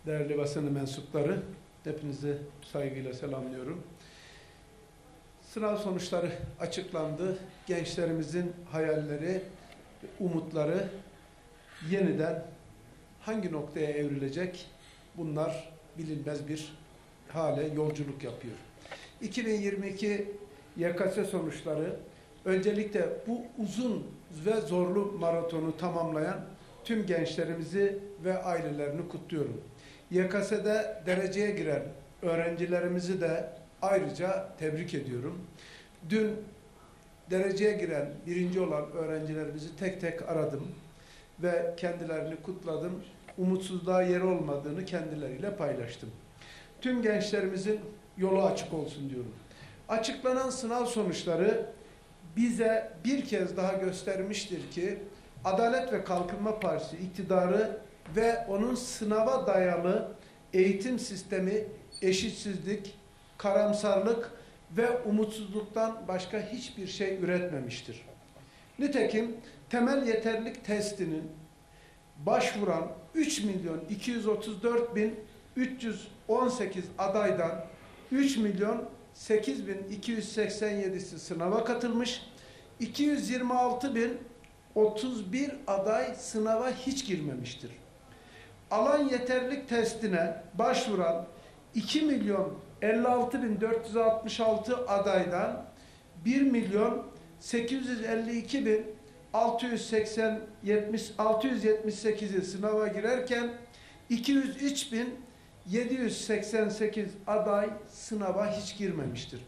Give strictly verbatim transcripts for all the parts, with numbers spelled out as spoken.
Değerli basın mensupları, hepinizi saygıyla selamlıyorum. Sınav sonuçları açıklandı. Gençlerimizin hayalleri, umutları yeniden hangi noktaya evrilecek? Bunlar bilinmez bir hale yolculuk yapıyor. iki bin yirmi iki Y K S sonuçları öncelikle bu uzun ve zorlu maratonu tamamlayan tüm gençlerimizi ve ailelerini kutluyorum. Y K S'de dereceye giren öğrencilerimizi de ayrıca tebrik ediyorum. Dün dereceye giren, birinci olan öğrencilerimizi tek tek aradım ve kendilerini kutladım. Umutsuzluğa yer olmadığını kendileriyle paylaştım. Tüm gençlerimizin yolu açık olsun diyorum. Açıklanan sınav sonuçları bize bir kez daha göstermiştir ki Adalet ve Kalkınma Partisi iktidarı ve onun sınava dayalı eğitim sistemi eşitsizlik, karamsarlık ve umutsuzluktan başka hiçbir şey üretmemiştir. Nitekim temel yeterlilik testinin başvuran üç milyon iki yüz otuz dört bin üç yüz on sekiz adaydan üç milyon sekiz bin iki yüz seksen yedisi sınava katılmış, iki yüz yirmi altı bin otuz bir aday sınava hiç girmemiştir. Alan yeterlilik testine başvuran iki milyon elli altı bin dört yüz altmış altı adaydan bir milyon sekiz yüz elli iki bin altı yüz yetmiş sekizi sınava girerken iki yüz üç bin yedi yüz seksen sekiz aday sınava hiç girmemiştir.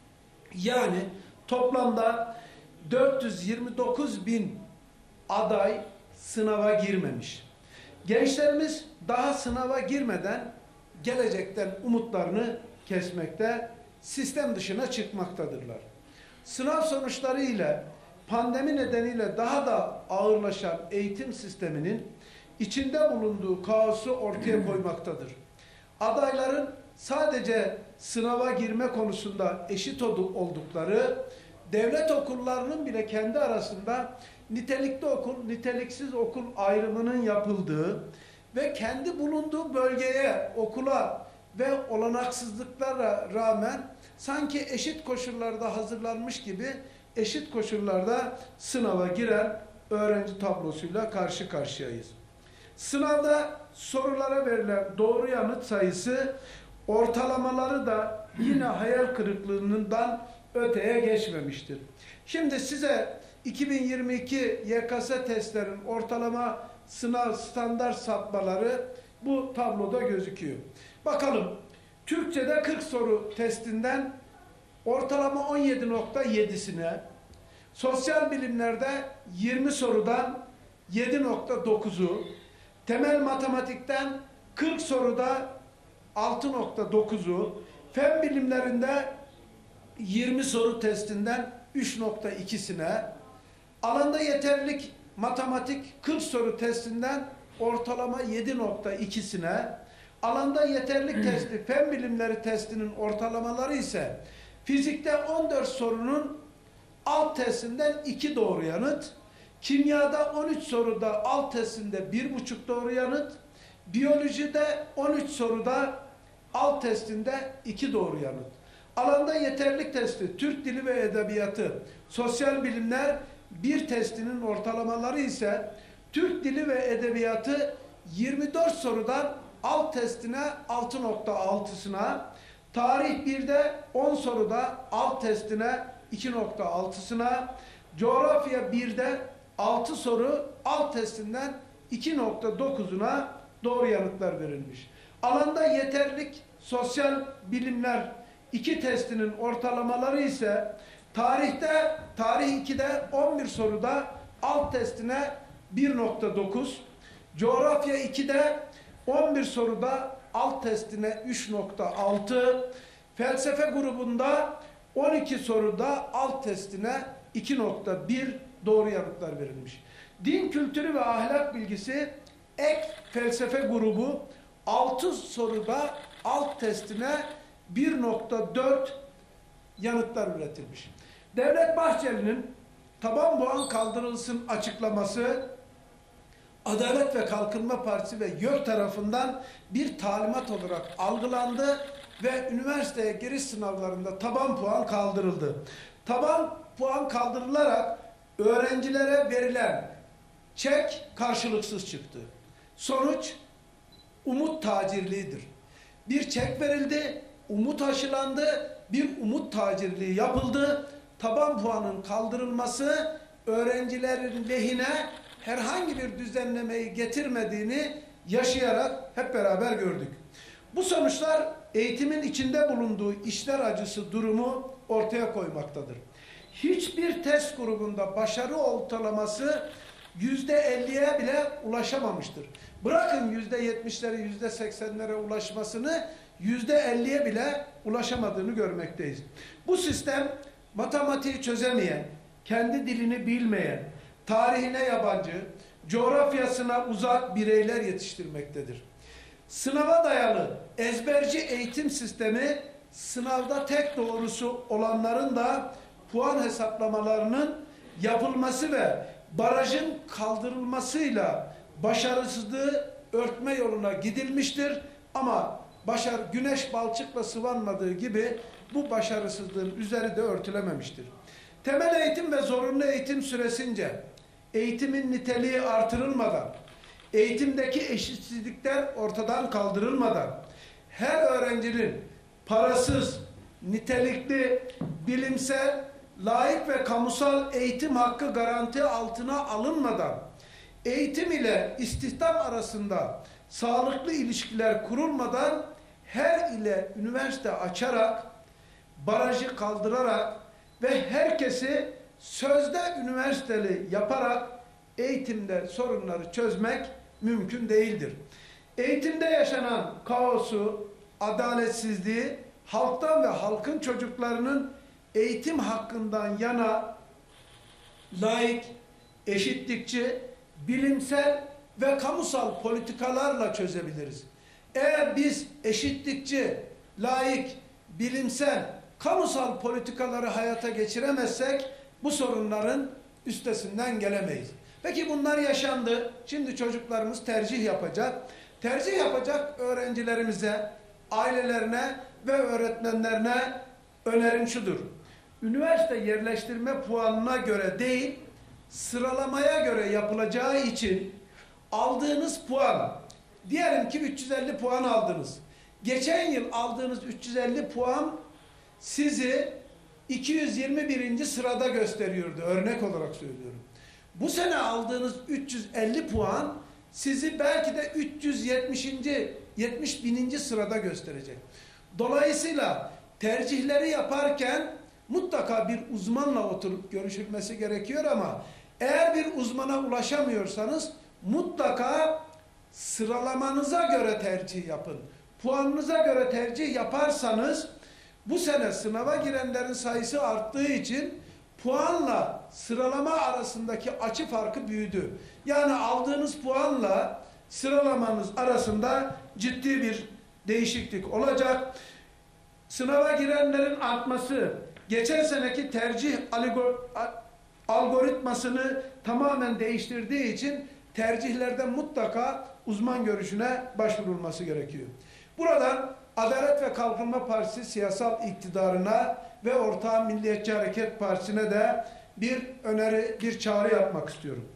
Yani toplamda dört yüz yirmi dokuz bin aday sınava girmemiş. Gençlerimiz daha sınava girmeden gelecekten umutlarını kesmekte, sistem dışına çıkmaktadırlar. Sınav sonuçları ile pandemi nedeniyle daha da ağırlaşan eğitim sisteminin içinde bulunduğu kaosu ortaya koymaktadır. Adayların sadece sınava girme konusunda eşit oldukları, devlet okullarının bile kendi arasında nitelikli okul, niteliksiz okul ayrımının yapıldığı ve kendi bulunduğu bölgeye, okula ve olanaksızlıklara rağmen sanki eşit koşullarda hazırlanmış gibi eşit koşullarda sınava giren öğrenci tablosuyla karşı karşıyayız. Sınavda sorulara verilen doğru yanıt sayısı ortalamaları da yine hayal kırıklığından öteye geçmemiştir. Şimdi size iki bin yirmi iki Y K S testlerin ortalama sınav standart sapmaları bu tabloda gözüküyor. Bakalım, Türkçe'de kırk soru testinden ortalama on yedi nokta yedisine, sosyal bilimlerde yirmi sorudan yedi nokta dokuzu, temel matematikten kırk soruda altı nokta dokuzu, fen bilimlerinde yirmi soru testinden üç nokta ikisine, alanda yeterlilik matematik kırk soru testinden ortalama yedi nokta ikisine, alanda yeterlilik testi fen bilimleri testinin ortalamaları ise fizikte on dört sorunun alt testinden iki doğru yanıt, kimyada on üç soruda alt testinde bir buçuk doğru yanıt, biyolojide on üç soruda alt testinde iki doğru yanıt. Alanda yeterlilik testi Türk Dili ve Edebiyatı, sosyal bilimler bir testinin ortalamaları ise Türk Dili ve Edebiyatı yirmi dört sorudan alt testine altı nokta altısına, tarih birde on soruda alt testine iki nokta altısına, coğrafya birde altı soru alt testinden iki nokta dokuzuna doğru yanıtlar verilmiş. Alanda yeterlilik sosyal bilimler iki testinin ortalamaları ise tarihte, tarih ikide on bir soruda alt testine bir nokta dokuz, coğrafya ikide on bir soruda alt testine üç nokta altı, felsefe grubunda on iki soruda alt testine iki nokta bir doğru yanıtlar verilmiş. Din kültürü ve ahlak bilgisi ek felsefe grubu altı soruda alt testine bir nokta dört yanıtlar üretilmiş. Devlet Bahçeli'nin taban puan kaldırılsın açıklaması Adalet ve Kalkınma Partisi ve YÖK tarafından bir talimat olarak algılandı ve üniversiteye giriş sınavlarında taban puan kaldırıldı. Taban puan kaldırılarak öğrencilere verilen çek karşılıksız çıktı. Sonuç umut tacirliğidir. Bir çek verildi, umut aşılandı, bir umut tacirliği yapıldı. Taban puanın kaldırılması öğrencilerin lehine herhangi bir düzenlemeyi getirmediğini yaşayarak hep beraber gördük. Bu sonuçlar eğitimin içinde bulunduğu işler acısı durumu ortaya koymaktadır. Hiçbir test grubunda başarı ortalaması yüzde elliye bile ulaşamamıştır. Bırakın yüzde yetmişlere, yüzde seksenlere ulaşmasını, yüzde elliye bile ulaşamadığını görmekteyiz. Bu sistem matematiği çözemeyen, kendi dilini bilmeyen, tarihine yabancı, coğrafyasına uzak bireyler yetiştirmektedir. Sınava dayalı ezberci eğitim sistemi, sınavda tek doğrusu olanların da puan hesaplamalarının yapılması ve barajın kaldırılmasıyla başarısızlığı örtme yoluna gidilmiştir. Ama başarı güneş balçıkla sıvanmadığı gibi bu başarısızlığın üzeri de örtülememiştir. Temel eğitim ve zorunlu eğitim süresince eğitimin niteliği artırılmadan, eğitimdeki eşitsizlikler ortadan kaldırılmadan, her öğrencinin parasız, nitelikli, bilimsel, layık ve kamusal eğitim hakkı garanti altına alınmadan, eğitim ile istihdam arasında sağlıklı ilişkiler kurulmadan her ile üniversite açarak, barajı kaldırarak ve herkesi sözde üniversiteli yaparak eğitimde sorunları çözmek mümkün değildir. Eğitimde yaşanan kaosu, adaletsizliği, halktan ve halkın çocuklarının eğitim hakkından yana layık, eşitlikçi, bilimsel ve kamusal politikalarla çözebiliriz. Eğer biz eşitlikçi, layık, bilimsel, kamusal politikaları hayata geçiremezsek bu sorunların üstesinden gelemeyiz. Peki bunlar yaşandı. Şimdi çocuklarımız tercih yapacak. Tercih yapacak öğrencilerimize, ailelerine ve öğretmenlerine önerim şudur. Üniversite yerleştirme puanına göre değil, sıralamaya göre yapılacağı için aldığınız puan, diyelim ki üç yüz elli puan aldınız. Geçen yıl aldığınız üç yüz elli puan sizi iki yüz yirmi birinci sırada gösteriyordu. Örnek olarak söylüyorum. Bu sene aldığınız üç yüz elli puan sizi belki de üç yüz yetmişinci yetmiş bininci sırada gösterecek. Dolayısıyla tercihleri yaparken mutlaka bir uzmanla oturup görüşülmesi gerekiyor ama eğer bir uzmana ulaşamıyorsanız mutlaka sıralamanıza göre tercih yapın. Puanınıza göre tercih yaparsanız bu sene sınava girenlerin sayısı arttığı için puanla sıralama arasındaki açı farkı büyüdü. Yani aldığınız puanla sıralamanız arasında ciddi bir değişiklik olacak. Sınava girenlerin artması, geçen seneki tercih algoritmasını tamamen değiştirdiği için tercihlerde mutlaka uzman görüşüne başvurulması gerekiyor. Buradan Adalet ve Kalkınma Partisi siyasal iktidarına ve ortağı Milliyetçi Hareket Partisi'ne de bir öneri, bir çağrı yapmak istiyorum.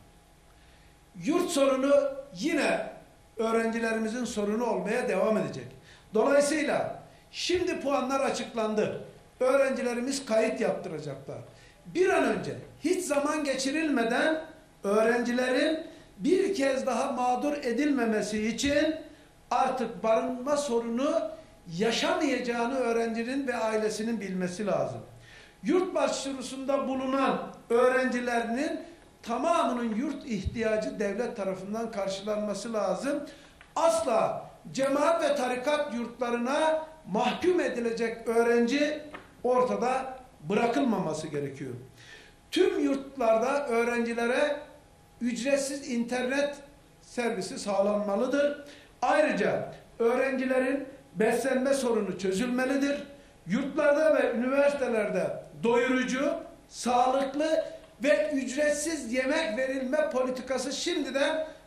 Yurt sorunu yine öğrencilerimizin sorunu olmaya devam edecek. Dolayısıyla şimdi puanlar açıklandı. Öğrencilerimiz kayıt yaptıracaklar. Bir an önce hiç zaman geçirilmeden öğrencilerin bir kez daha mağdur edilmemesi için artık barınma sorunu yaşamayacağını öğrencinin ve ailesinin bilmesi lazım. Yurt başvurusunda bulunan öğrencilerinin tamamının yurt ihtiyacı devlet tarafından karşılanması lazım. Asla cemaat ve tarikat yurtlarına mahkum edilecek öğrenci ortada bırakılmaması gerekiyor. Tüm yurtlarda öğrencilere ücretsiz internet servisi sağlanmalıdır. Ayrıca öğrencilerin beslenme sorunu çözülmelidir. Yurtlarda ve üniversitelerde doyurucu, sağlıklı ve ücretsiz yemek verilme politikası şimdiden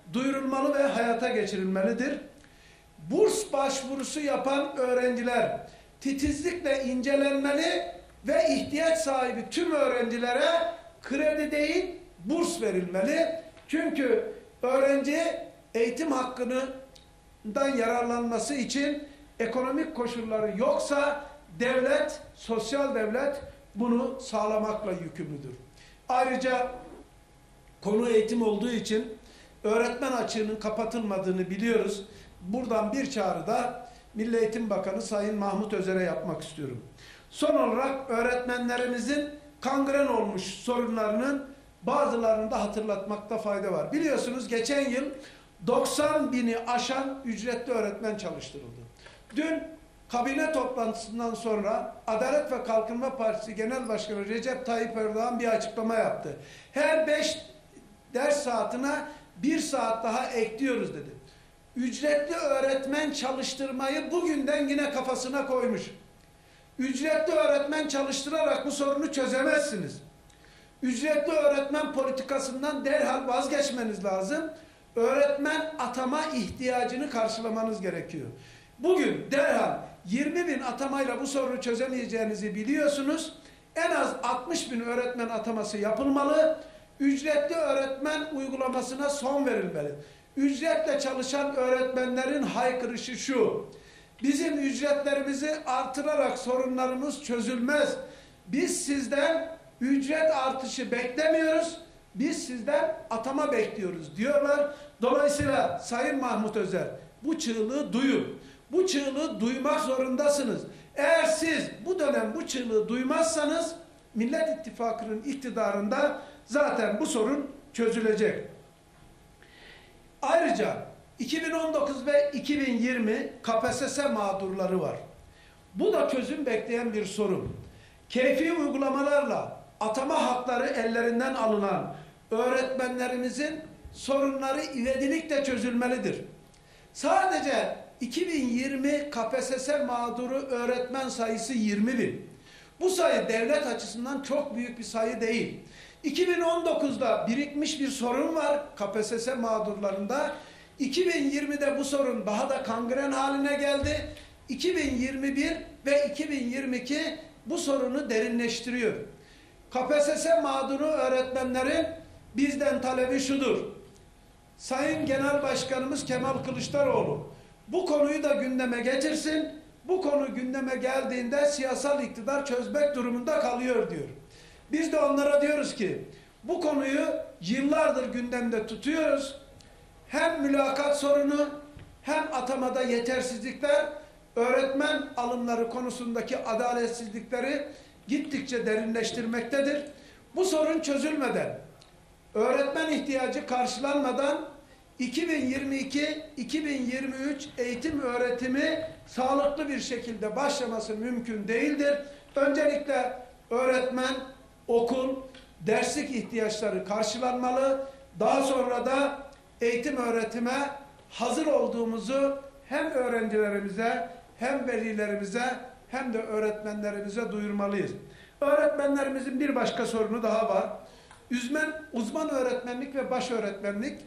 duyurulmalı ve hayata geçirilmelidir. Burs başvurusu yapan öğrenciler titizlikle incelenmeli ve ihtiyaç sahibi tüm öğrencilere kredi değil, burs verilmeli. Çünkü öğrenci eğitim hakkından yararlanması için ekonomik koşulları yoksa devlet, sosyal devlet bunu sağlamakla yükümlüdür. Ayrıca konu eğitim olduğu için öğretmen açığının kapatılmadığını biliyoruz. Buradan bir çağrı da Milli Eğitim Bakanı Sayın Mahmut Özer'e yapmak istiyorum. Son olarak öğretmenlerimizin kangren olmuş sorunlarının bazılarını da hatırlatmakta fayda var. Biliyorsunuz geçen yıl doksan bini aşan ücretli öğretmen çalıştırıldı. Dün kabine toplantısından sonra Adalet ve Kalkınma Partisi Genel Başkanı Recep Tayyip Erdoğan bir açıklama yaptı. Her beş ders saatine bir saat daha ekliyoruz dedi. Ücretli öğretmen çalıştırmayı bugünden yine kafasına koymuş. Ücretli öğretmen çalıştırarak bu sorunu çözemezsiniz. Ücretli öğretmen politikasından derhal vazgeçmeniz lazım. Öğretmen atama ihtiyacını karşılamanız gerekiyor. Bugün derhal yirmi bin atamayla bu sorunu çözemeyeceğinizi biliyorsunuz. En az altmış bin öğretmen ataması yapılmalı. Ücretli öğretmen uygulamasına son verilmeli. Ücretle çalışan öğretmenlerin haykırışı şu: bizim ücretlerimizi artırarak sorunlarımız çözülmez. Biz sizden ücret artışı beklemiyoruz. Biz sizden atama bekliyoruz diyorlar. Dolayısıyla Sayın Mahmut Özer, bu çığlığı duyun. Bu çığlığı duymak zorundasınız. Eğer siz bu dönem bu çığlığı duymazsanız Millet İttifakı'nın iktidarında zaten bu sorun çözülecek. Ayrıca iki bin on dokuz ve iki bin yirmi K P S S mağdurları var. Bu da çözüm bekleyen bir sorun. Keyfi uygulamalarla atama hakları ellerinden alınan öğretmenlerimizin sorunları ivedilikle çözülmelidir. Sadece iki bin yirmi K P S S mağduru öğretmen sayısı yirmi bin. Bu sayı devlet açısından çok büyük bir sayı değil. iki bin on dokuzda birikmiş bir sorun var K P S S mağdurlarında. iki bin yirmide bu sorun daha da kangren haline geldi. iki bin yirmi bir ve iki bin yirmi iki bu sorunu derinleştiriyor. K P S S mağduru öğretmenlerin bizden talebi şudur: Sayın Genel Başkanımız Kemal Kılıçdaroğlu bu konuyu da gündeme getirsin. Bu konu gündeme geldiğinde siyasal iktidar çözmek durumunda kalıyor diyor. Biz de onlara diyoruz ki bu konuyu yıllardır gündemde tutuyoruz. Hem mülakat sorunu hem atamada yetersizlikler, öğretmen alımları konusundaki adaletsizlikleri gittikçe derinleştirmektedir. Bu sorun çözülmeden, öğretmen ihtiyacı karşılanmadan iki bin yirmi iki iki bin yirmi üç eğitim öğretimi sağlıklı bir şekilde başlaması mümkün değildir. Öncelikle öğretmen, okul, derslik ihtiyaçları karşılanmalı. Daha sonra da eğitim öğretime hazır olduğumuzu hem öğrencilerimize hem velilerimize hem de öğretmenlerimize duyurmalıyız. Öğretmenlerimizin bir başka sorunu daha var. Uzman, uzman öğretmenlik ve baş öğretmenlik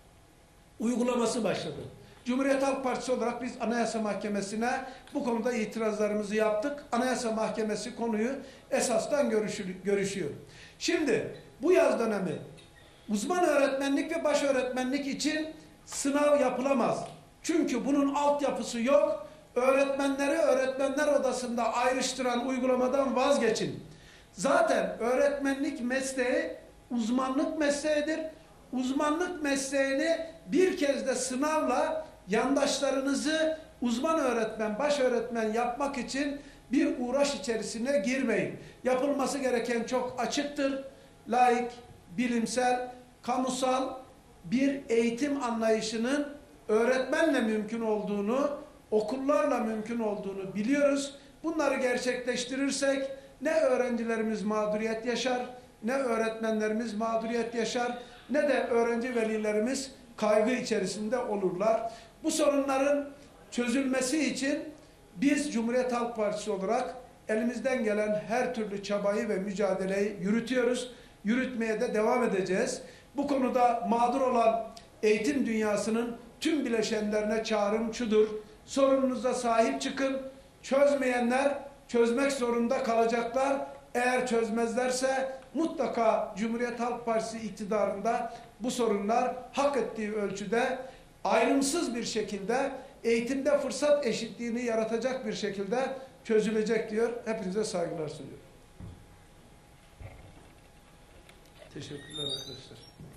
uygulaması başladı. Cumhuriyet Halk Partisi olarak biz Anayasa Mahkemesi'ne bu konuda itirazlarımızı yaptık. Anayasa Mahkemesi konuyu esastan görüşüyor. Şimdi bu yaz dönemi uzman öğretmenlik ve baş öğretmenlik için sınav yapılamaz. Çünkü bunun altyapısı yok. Öğretmenleri öğretmenler odasında ayrıştıran uygulamadan vazgeçin. Zaten öğretmenlik mesleği uzmanlık mesleğidir. Uzmanlık mesleğini bir kez de sınavla yandaşlarınızı uzman öğretmen, baş öğretmen yapmak için bir uğraş içerisine girmeyin. Yapılması gereken çok açıktır. Laik, bilimsel, kamusal bir eğitim anlayışının öğretmenle mümkün olduğunu, okullarla mümkün olduğunu biliyoruz. Bunları gerçekleştirirsek ne öğrencilerimiz mağduriyet yaşar, ne öğretmenlerimiz mağduriyet yaşar, ne de öğrenci velilerimiz kaygı içerisinde olurlar. Bu sorunların çözülmesi için biz Cumhuriyet Halk Partisi olarak elimizden gelen her türlü çabayı ve mücadeleyi yürütüyoruz. Yürütmeye de devam edeceğiz. Bu konuda mağdur olan eğitim dünyasının tüm bileşenlerine çağrım şudur: sorununuza sahip çıkın. Çözmeyenler çözmek zorunda kalacaklar. Eğer çözmezlerse mutlaka Cumhuriyet Halk Partisi iktidarında bu sorunlar hak ettiği ölçüde ayrımsız bir şekilde eğitimde fırsat eşitliğini yaratacak bir şekilde çözülecek diyor. Hepinize saygılar sunuyorum. Teşekkürler arkadaşlar.